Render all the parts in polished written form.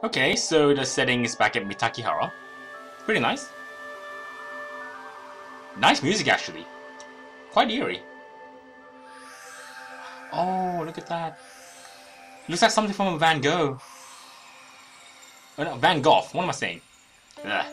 Okay, so the setting is back at Mitakihara. Pretty nice. Nice music, actually. Quite eerie. Oh, look at that. Looks like something from a Van Gogh. Oh, no, Van Gogh. What am I saying? Ugh.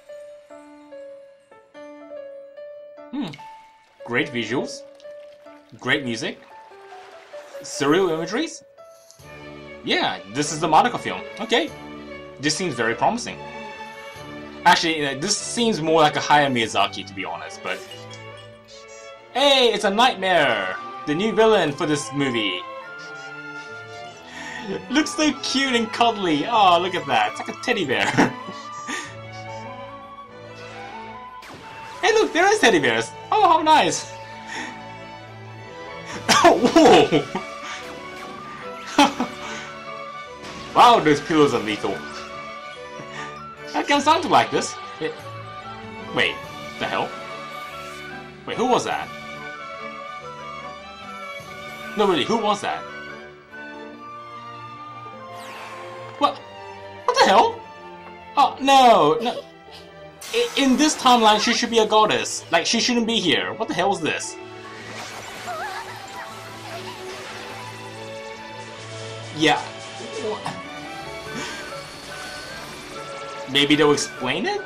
Great visuals. Great music. Surreal imageries. Yeah, this is the Madoka film. Okay. This seems very promising. Actually, this seems more like a Hayao Miyazaki, to be honest, but... Hey, it's a nightmare! The new villain for this movie. Looks so cute and cuddly. Oh, look at that. It's like a teddy bear. Hey, look, there is teddy bears. Oh, how nice. Whoa! Wow, those pillows are lethal. How come sound like this? Wait, the hell? Wait, who was that? No, really, who was that? What? What the hell? Oh, no, no. In this timeline, she should be a goddess. Like, she shouldn't be here. What the hell is this? Yeah. Maybe they'll explain it?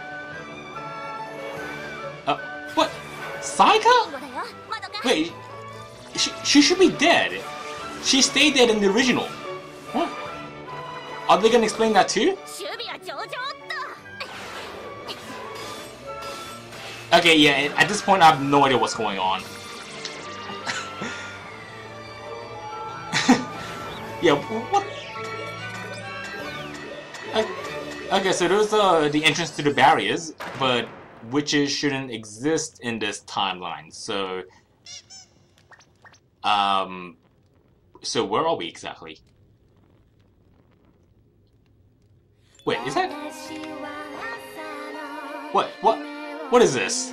What? Saika? Wait, she should be dead. She stayed dead in the original. What? Are they gonna explain that too? Okay, yeah, at this point I have no idea what's going on. Yeah, what? Okay, so there's the entrance to the barriers, but witches shouldn't exist in this timeline, so... So where are we exactly? Wait, is that... What is this?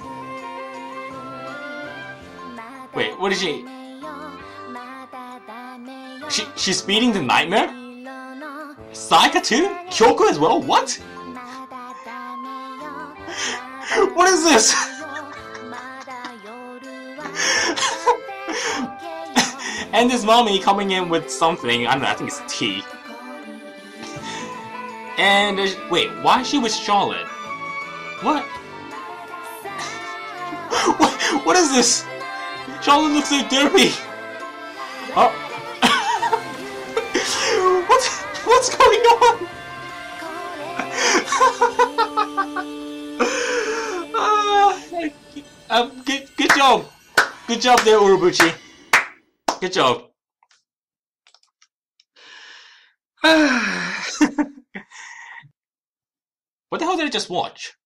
Wait, what is she... She's feeding the nightmare? Saika too? Kyoko as well? What? What is this? And this mommy coming in with something, I don't know, I think it's tea. And wait, why is she with Charlotte? What? What is this? Charlotte looks so derpy. Oh. What's going on? Good job. Good job there, Urobuchi. Good job. What the hell did I just watch?